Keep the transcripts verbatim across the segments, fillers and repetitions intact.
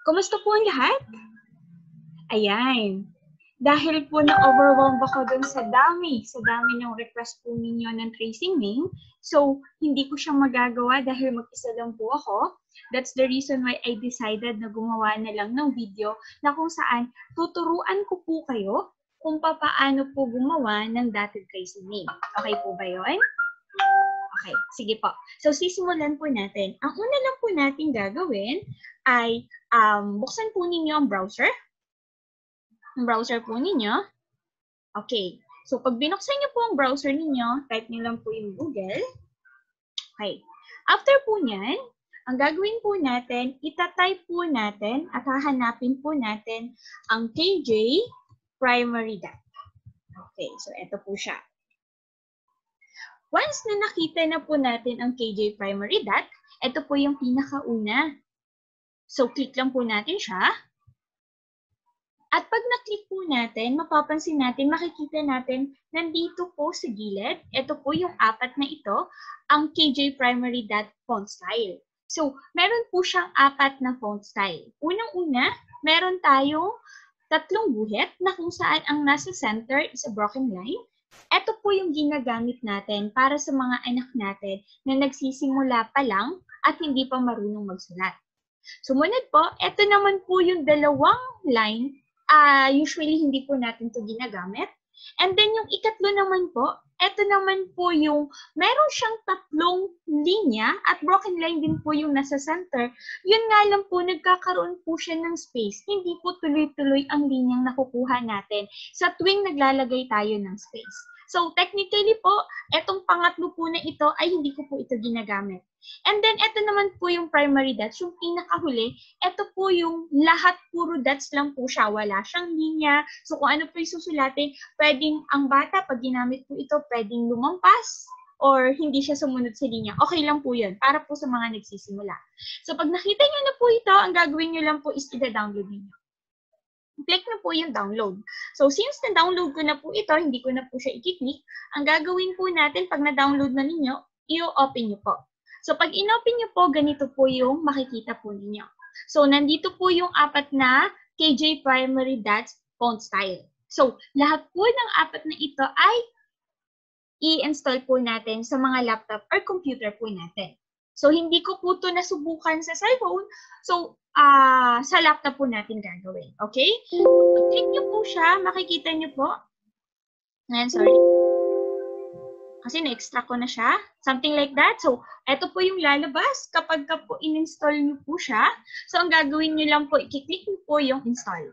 Kumusta po ang lahat? Ayan. Dahil po na-overwhelmed ako dun sa dami, sa dami ng request po ninyo ng tracing name, so hindi ko siya magagawa dahil mag-isa lang po ako. That's the reason why I decided na gumawa na lang ng video na kung saan tuturuan ko po kayo kung paano po gumawa ng dotted tracing name. Okay po ba yun? Okay, sige po. So, sisimulan po natin. Ang una lang po natin gagawin ay um, buksan po ninyo ang browser. Ang browser po ninyo. Okay. So, pag binuksan niyo po ang browser ninyo, type niyo lang po yung Google. Okay. After po niyan, ang gagawin po natin, itatype po natin at hahanapin po natin ang K J Primary Dot. Okay. So, ito po siya. Once na nakita na po natin ang K J Primary Dot, ito po yung pinakauna. So, click lang po natin siya. At pag na-click po natin, mapapansin natin, makikita natin, nandito po sa gilid, ito po yung apat na ito, ang K J Primary Dot font style. So, meron po siyang apat na font style. Unang-una, meron tayong tatlong guhit na kung saan ang nasa center is a broken line. Ito po yung ginagamit natin para sa mga anak natin na nagsisimula pa lang at hindi pa marunong magsulat. Sumunod po, ito naman po yung dalawang line. Uh, usually, hindi po natin ito ginagamit. And then, yung ikatlo naman po, ito naman po yung meron siyang tatlong linya at broken line din po yung nasa center. Yun nga lang po, nagkakaroon po siya ng space. Hindi po tuloy-tuloy ang linyang nakukuha natin sa tuwing naglalagay tayo ng space. So, technically po, etong pangatlo po na ito ay hindi ko po ito ginagamit. And then, ito naman po yung primary dots, yung pinakahuli, ito po yung lahat puro dots lang po siya. Wala siyang linya. So, kung ano po yung susulatin, pwedeng ang bata, pag ginamit po ito, pwedeng lumampas or hindi siya sumunod sa linya. Okay lang po yun, para po sa mga nagsisimula. So, pag nakita nyo na po ito, ang gagawin nyo lang po is i-download niyo. Click na po yung download. So, since na-download ko na po ito, hindi ko na po siya i-click, ang gagawin po natin pag na-download na ninyo, i-open nyo po. So, pag in-open nyo po, ganito po yung makikita po ninyo. So, nandito po yung apat na K J Primary Dots font style. So, lahat po ng apat na ito ay i-install po natin sa mga laptop or computer po natin. So, hindi ko po ito nasubukan sa cellphone. So, uh, sa laptop po natin gagawin. Okay? Pag-click nyo po siya, makikita nyo po. Ayan, sorry. Kasi na-extract ko na siya. Something like that. So, ito po yung lalabas kapag ka po in-install nyo po siya. So, ang gagawin nyo lang po, i-click nyo po yung install.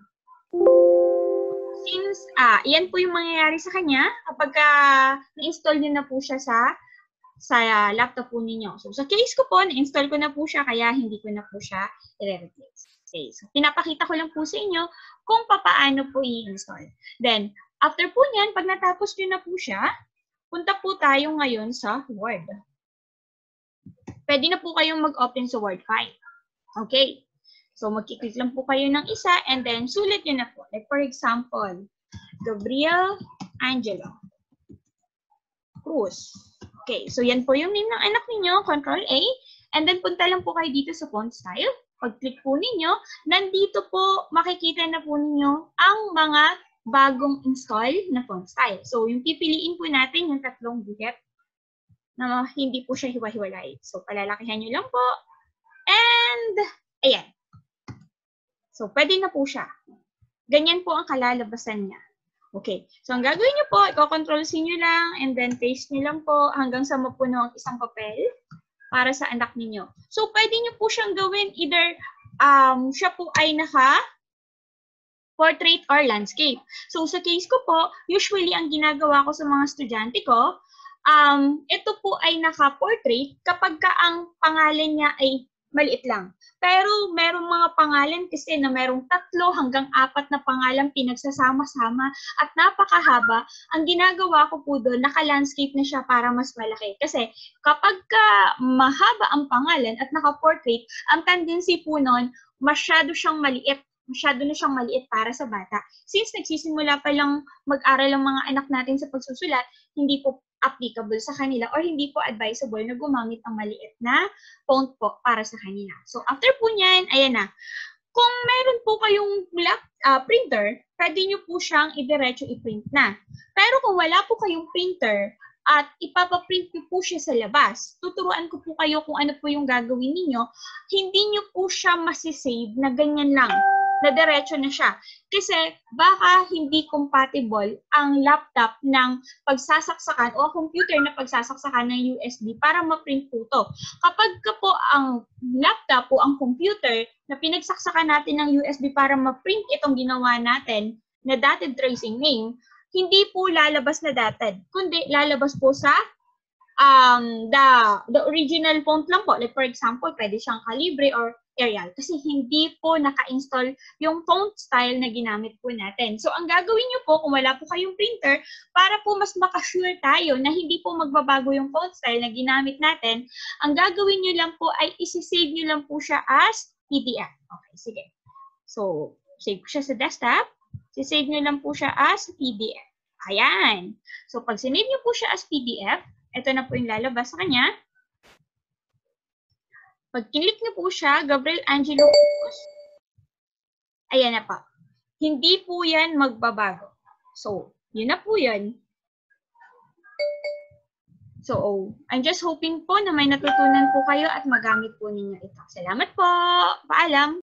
Since, ah, yan po yung mangyayari sa kanya kapag ka na-install nyo na po siya sa sa laptop po ninyo. So, sa case ko po, na-install ko na po siya, kaya hindi ko na po siya i-replace. Okay. So, pinapakita ko lang po sa inyo kung paano po i-install. Then, after po niyan, pag natapos nyo na po siya, punta po tayo ngayon sa Word. Pwede na po kayong mag-open sa Word file. Okay. So, magkiklik lang po kayo ng isa and then sulit nyo na po. Like for example, Gabriel Angelo Cruz. Okay. So, yan po yung name ng anak ninyo. Control A. And then, punta lang po kayo dito sa font style. Pag-click po ninyo, nandito po makikita na po ninyo ang mga bagong install na font style. So, yung pipiliin po natin yung tatlong guhit na hindi po siya hiwa-hiwalay. So, palalakihan nyo lang po. And, ayan. So, pwede na po siya. Ganyan po ang kalalabasan niya. Okay. So, ang gagawin nyo po, i-control C nyo lang and then paste nyo lang po hanggang sa mapuno ang isang papel para sa anak ninyo. So, pwede nyo po siyang gawin either um, siya po ay naka portrait or landscape. So, sa case ko po, usually ang ginagawa ko sa mga estudyante ko, um, ito po ay naka-portrait kapag ka ang pangalan niya ay maliit lang. Pero merong mga pangalan kasi na merong tatlo hanggang apat na pangalan pinagsasama-sama at napakahaba. Ang ginagawa ko po doon, naka-landscape na siya para mas malaki. Kasi kapag ka mahaba ang pangalan at naka-portrait, ang tendency po noon, masyado siyang maliit. Masyado na siyang maliit para sa bata. Since nagsisimula pa lang mag-aral ang mga anak natin sa pagsusulat, hindi po applicable sa kanila or hindi po advisable na gumamit ng maliit na font po para sa kanila. So, after po niyan, ayan na. Kung meron po kayong lap, uh, printer, pwede nyo po siyang idiretso i-print na. Pero kung wala po kayong printer at ipapaprint nyo po siya sa labas, tuturuan ko po kayo kung ano po yung gagawin ninyo, hindi nyo po siya masisave na ganyan lang, na diretso na siya. Kasi baka hindi compatible ang laptop ng pagsasaksakan o ang computer na pagsasaksakan ng U S B para ma-print po to. Kapag ka po ang laptop o ang computer na pinagsaksakan natin ng U S B para ma-print itong ginawa natin na dotted tracing name, hindi po lalabas na dotted, kundi lalabas po sa um, the, the original font lang po. Like for example, pwede siyang Calibre or Arial kasi hindi po naka-install yung font style na ginamit po natin. So, ang gagawin nyo po kung wala po kayong printer, para po mas makasure tayo na hindi po magbabago yung font style na ginamit natin, ang gagawin nyo lang po ay isi-save nyo lang po siya as P D F. Okay, sige. So, save ko siya sa desktop. Si-save nyo lang po siya as P D F. Ayan. So, pag sinave nyo po siya as P D F, ito na po yung lalabas sa kanya. Pag kinlik niyo po siya, Gabriel Angelo Cruz, ayan na pa. Hindi po yan magbabago. So, yun na po yun. So, I'm just hoping po na may natutunan po kayo at magamit po ninyo ito. Salamat po! Paalam!